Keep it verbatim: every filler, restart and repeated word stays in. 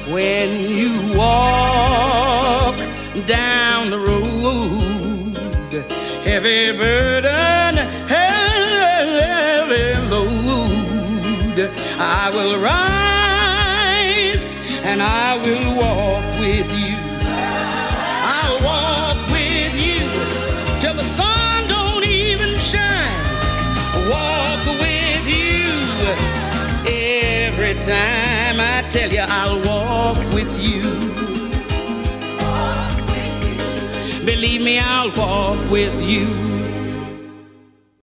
when you walk down the road, heavy burden, heavy load, I will rise and I will walk with you. I'll walk with you till the sun don't even shine. Walk with you every time. I tell you, I'll walk with you. Walk with you. Believe me, I'll walk with you.